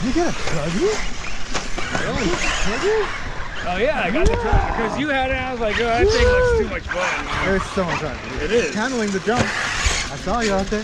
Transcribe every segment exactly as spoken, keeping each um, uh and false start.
You got a buggy? Really? Oh yeah, I got the truck because you had it. And I was like, oh, that thing looks too much fun. There's so much fun. It is. Handling the jump. I saw you out there.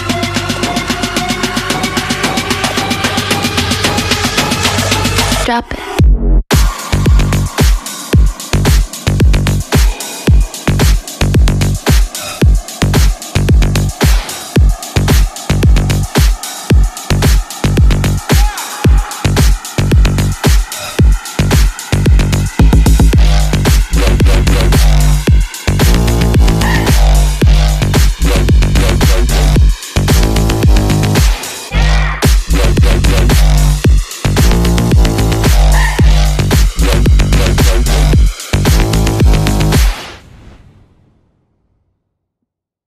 Drop it.